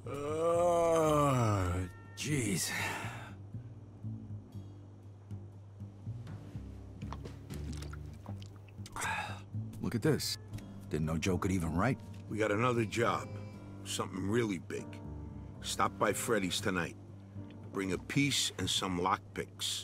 Jeez. Look at this. Didn't know Joe could even write. We got another job. Something really big. Stop by Freddy's tonight. Bring a piece and some lockpicks.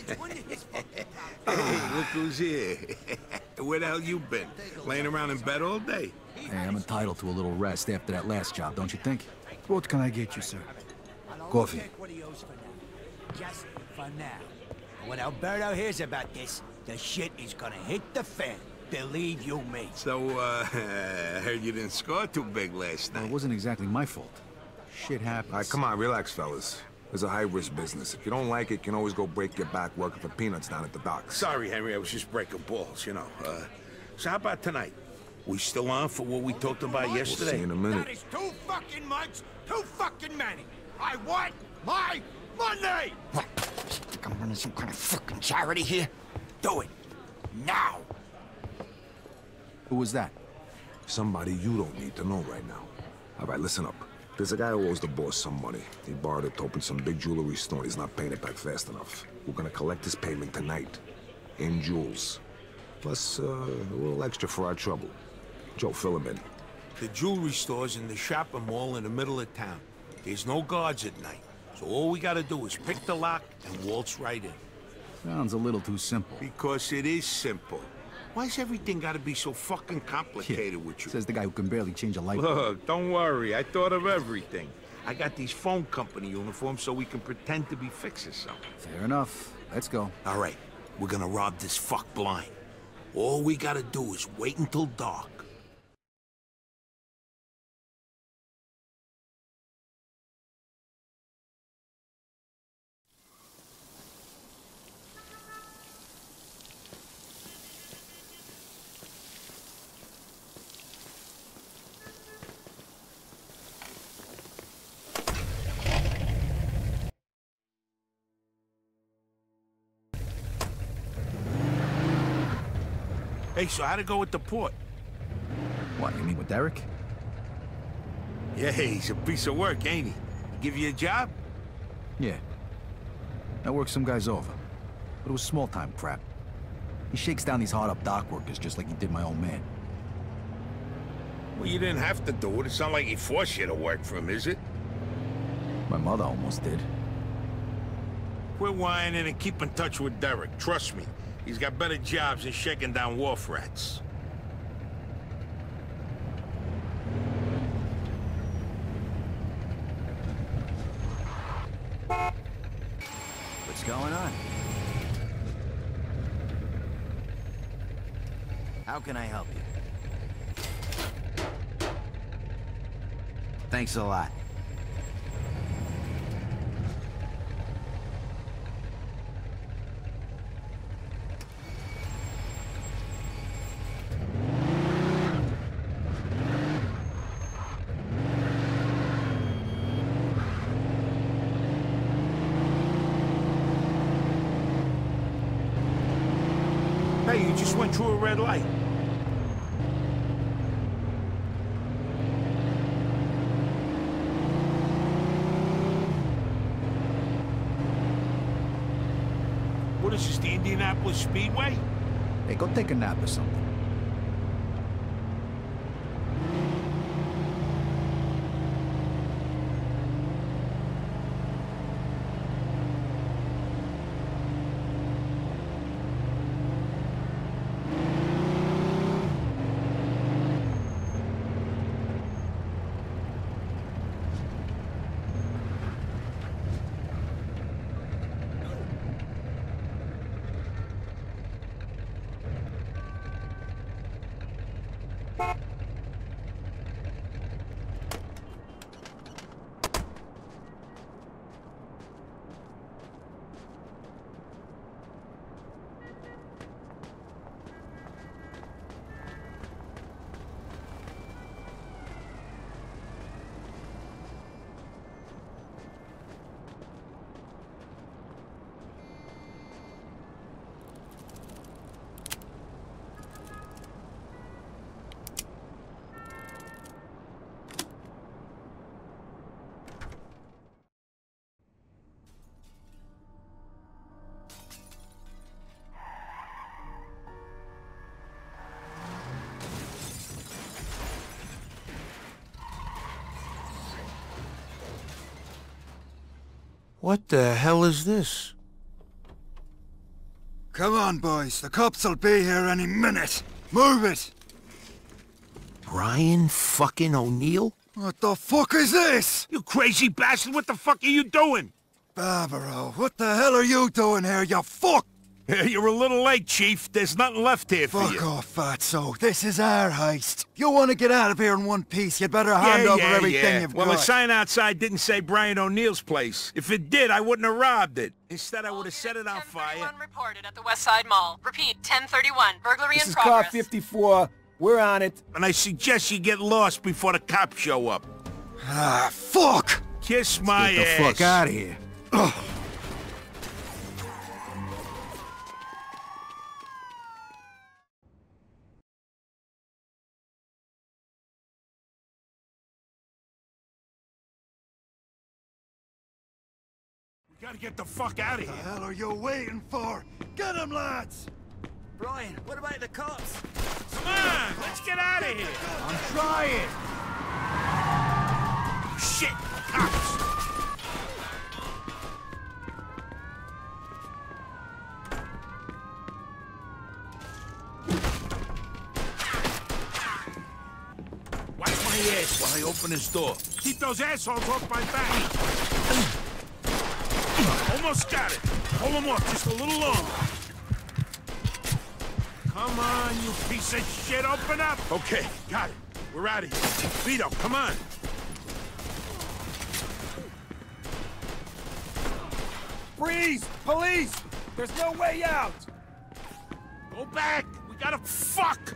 Hey, look who's here. Where the hell you been? Laying around in bed all day? Hey, I'm entitled to a little rest after that last job, don't you think? What can I get you, sir? Coffee. Just for now. When Alberto hears about this, the shit is gonna hit the fan. Believe you me. So, I heard you didn't score too big last Well, night. it wasn't exactly my fault. Shit happens. All right, come on, relax, fellas. It's a high-risk business. If you don't like it, you can always go break your back working for peanuts down at the docks. Sorry, Henry, I was just breaking balls, you know. So how about tonight? We still on for what we talked about We'll yesterday? see in a minute. That is too fucking much, too fucking many. I want my money! What? Think I'm running some kind of fucking charity here? Do it. Now! Who was that? Somebody you don't need to know right now. All right, listen up. There's a guy who owes the boss some money. He borrowed it to open some big jewelry store. He's not paying it back fast enough. We're gonna collect his payment tonight. In jewels. Plus, a little extra for our trouble. Joe, fill him in. The jewelry store's in the shopping mall in the middle of town. There's no guards at night. So all we gotta do is pick the lock and waltz right in. Sounds a little too simple. Because it is simple. Why's everything gotta be so fucking complicated with you? Says the guy who can barely change a light bulb. Look, don't worry. I thought of everything. I got these phone company uniforms so we can pretend to be fixing something. Fair enough. Let's go. All right, we're gonna rob this fuck blind. All we gotta do is wait until dark. Hey, so how'd it go with the port? What, you mean with Derek? Yeah, he's a piece of work, ain't he? Give you a job? Yeah. I worked some guys over. But it was small-time crap. He shakes down these hard-up dock workers just like he did my old man. Well, you didn't have to do it. It's not like he forced you to work for him, is it? My mother almost did. Quit whining and keep in touch with Derek. Trust me. He's got better jobs than shaking down wharf rats. What's going on? How can I help you? Thanks a lot. Hey, you just went through a red light. What is this, the Indianapolis Speedway? Hey, go take a nap or something. What the hell is this? Come on, boys. The cops will be here any minute. Move it! Brian fucking O'Neill? What the fuck is this? You crazy bastard, what the fuck are you doing? Barbaro, what the hell are you doing here, you fuck? You're a little late, Chief. There's nothing left here for you. Fuck off, fatso. This is our heist. You want to get out of here in one piece, you'd better hand over everything you've got. Well, the sign outside didn't say Brian O'Neill's place. If it did, I wouldn't have robbed it. Instead, I would have set it on fire. 1031 reported at the West Side Mall. Repeat, 1031. Burglary This in is progress. car 54. We're on it. And I suggest you get lost before the cops show up. Ah, fuck! Kiss my Get the ass. fuck out of here. We gotta get the fuck out of What the here. hell are you waiting for? Get him, lads! Brian, what about the cops? Come on, let's get out of here. I'm trying. Shit, cops. Watch my ass while I open his door. Keep those assholes off my back. Almost got it. Hold him off just a little longer. Come on, you piece of shit, open up! Okay, got it. We're out of here. Vito, come on. Freeze! Police! There's no way out! Go back! We gotta fuck!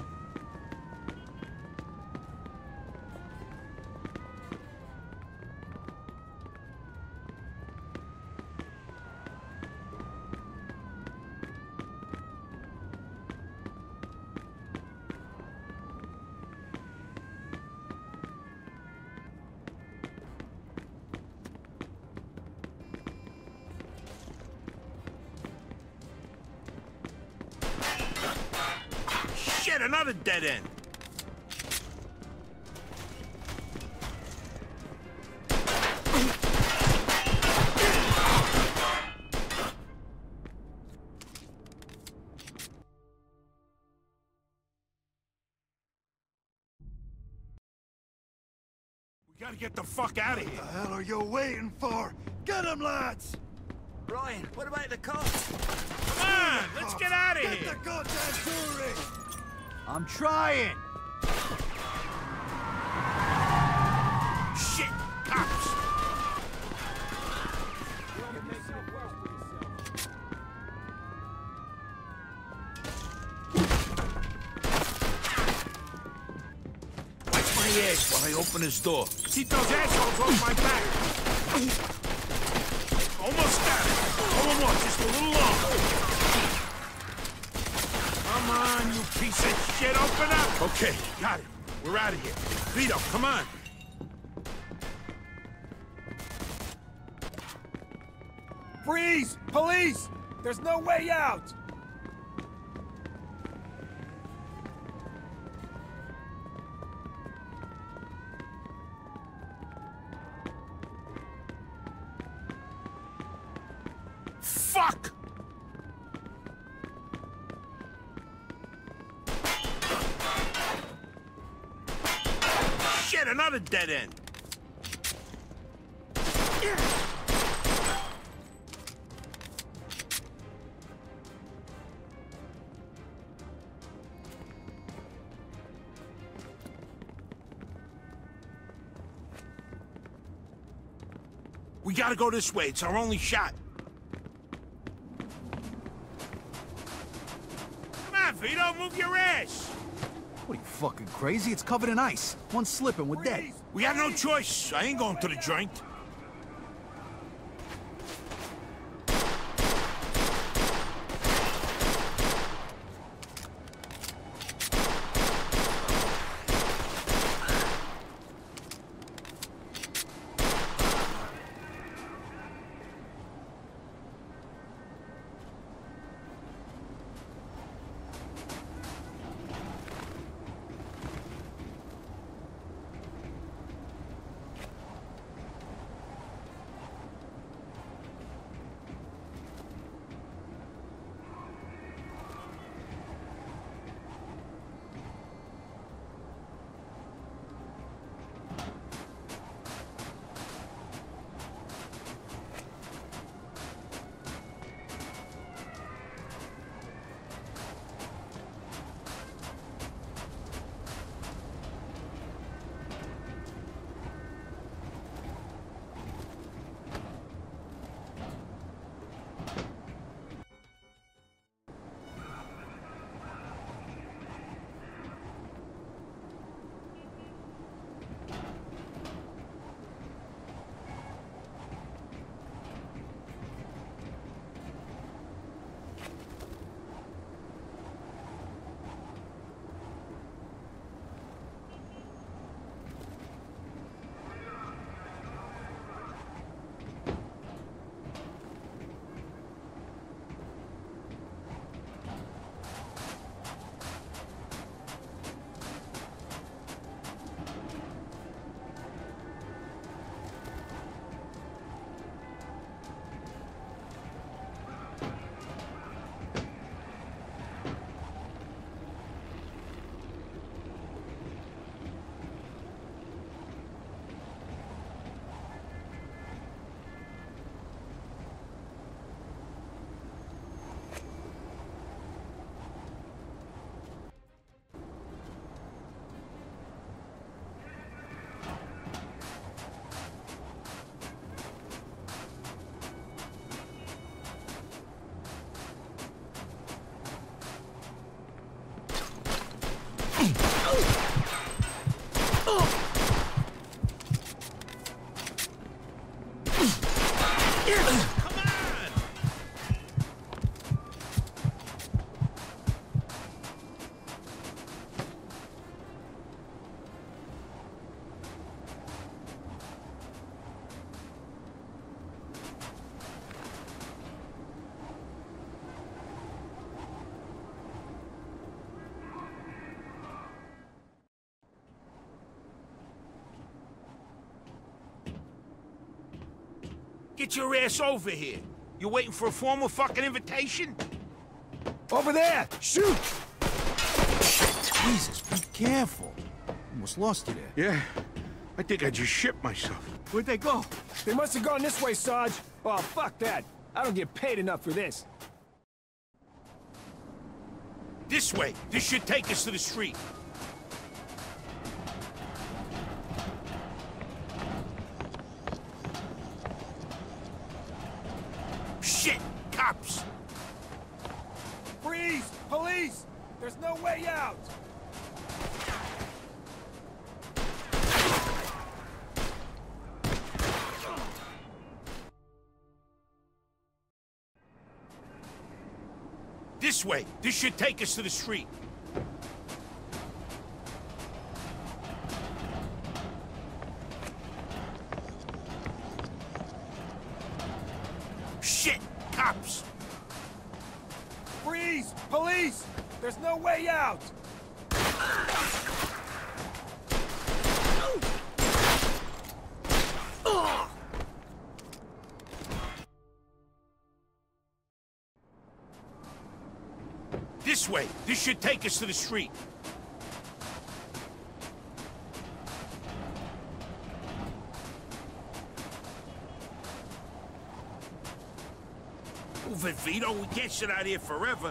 Shit, another dead end. We gotta get the fuck out of here. What the hell are you waiting for? Get him, lads! Brian, what about the cops? Come on, let's get out of Get here. the goddamn jewelry! I'm trying. Shit, cops. Watch my ass while I open his door. Keep those assholes off my back. Almost got it. Hold him off just a little longer. Come on, you piece of shit, open up. Okay, got it. We're out of here. Vito, come on. Freeze! Police! There's no way out! Fuck! Shit, another dead end. We gotta go this way. It's our only shot. Come on, Vito, move your ass. What are you, fucking crazy? It's covered in ice. One slip and we're dead. We got no choice. I ain't going to the joint. Get your ass over here. You waiting for a formal fucking invitation? Over there! Shoot! Jesus, be careful. Almost lost you there. Yeah. I think I just shit myself. Where'd they go? They must have gone this way, Sarge. Oh, fuck that. I don't get paid enough for this. This way. This should take us to the street. Shit! Cops! Freeze! Police! There's no way out! This way. This should take us to the street. Shit! Cops! Freeze! Police! There's no way out! This way. This should take us to the street. Move it, Vito. We can't sit out here forever.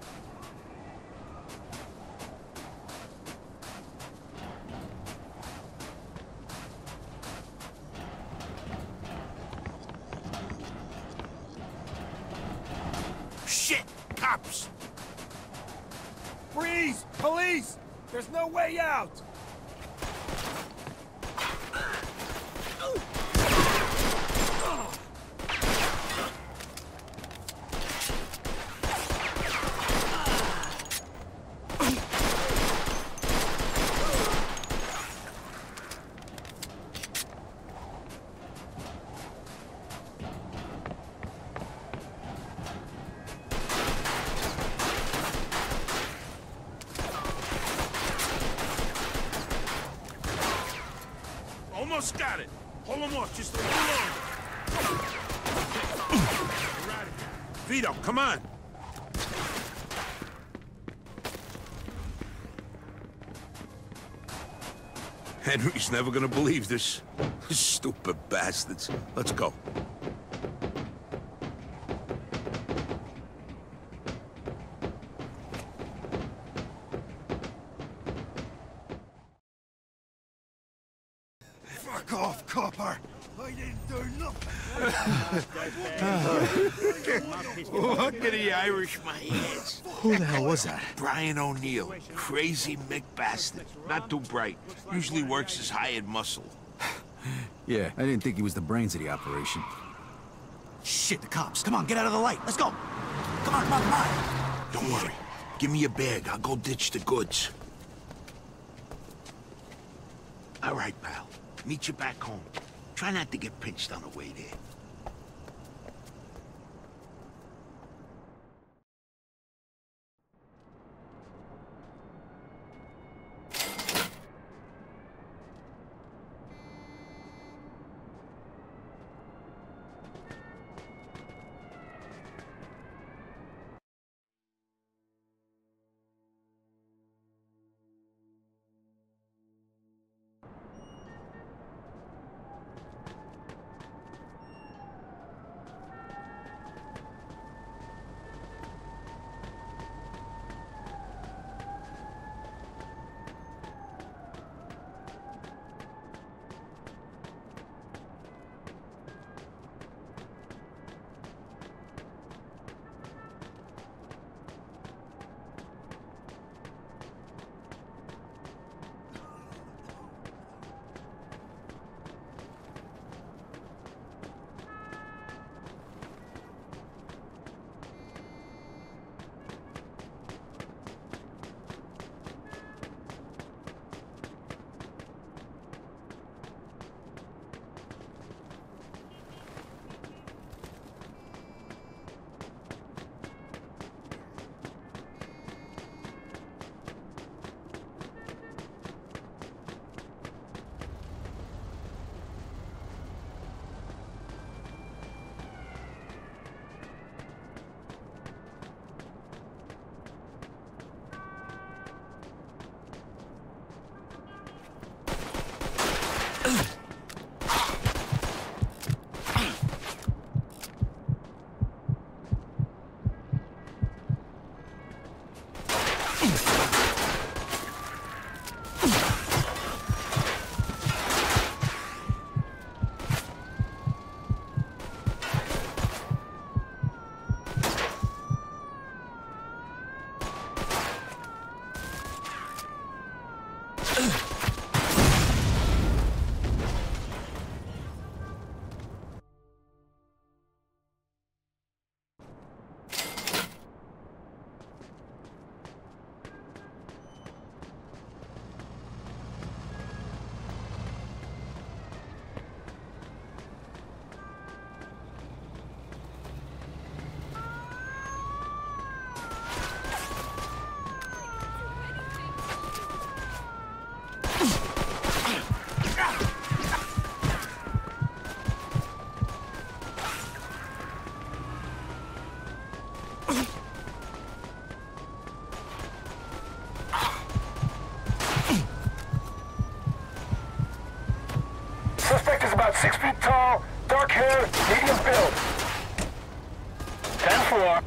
Shit! Cops! Freeze! Police! There's no way out! Almost got it. Hold him off just a little longer. We're out of here. Vito, come on. Henry's never gonna believe this. Stupid bastards. Let's go. Fuck off, copper! I didn't do nothing! Look at the Irish my ass. Who the hell was that? Brian O'Neill. Crazy Mick bastard. Not too bright. Usually works his hired muscle. Yeah, I didn't think he was the brains of the operation. Shit, the cops. Come on, get out of the light. Let's go. Come on, come on, come on. Don't worry. Give me your bag. I'll go ditch the goods. All right, pal. Meet you back home. Try not to get pinched on the way there. Suspect is about 6 feet tall, dark hair, medium build. 10-4.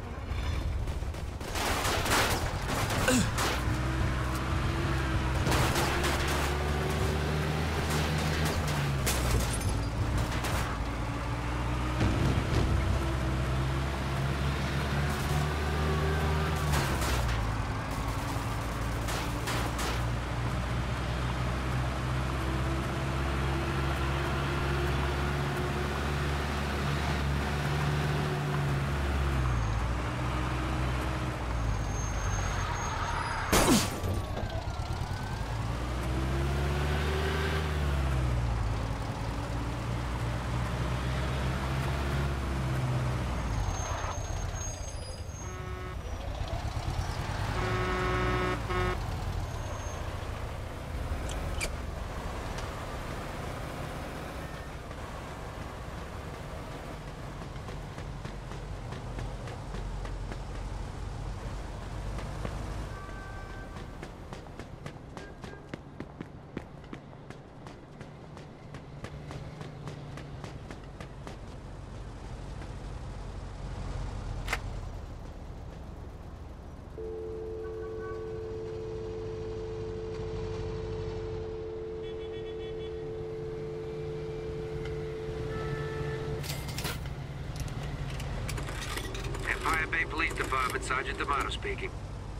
Empire Bay Police Department, Sergeant D'Amato speaking.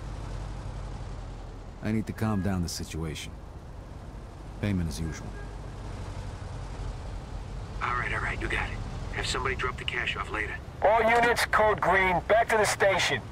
I need to calm down the situation. Payment as usual. All right, you got it. Have somebody drop the cash off later. All units, code green, back to the station.